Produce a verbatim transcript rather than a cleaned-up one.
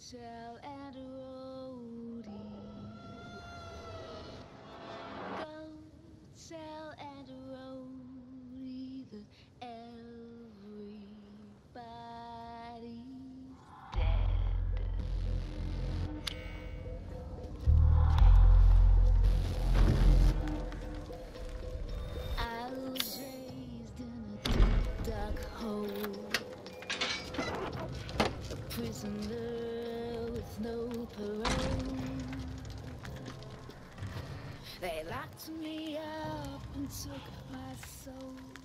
Shell and roadie, goat, shell and roadie, that everybody's dead. I was raised in a deep dark hole, a prisoner with no parole. They locked me up and took my soul.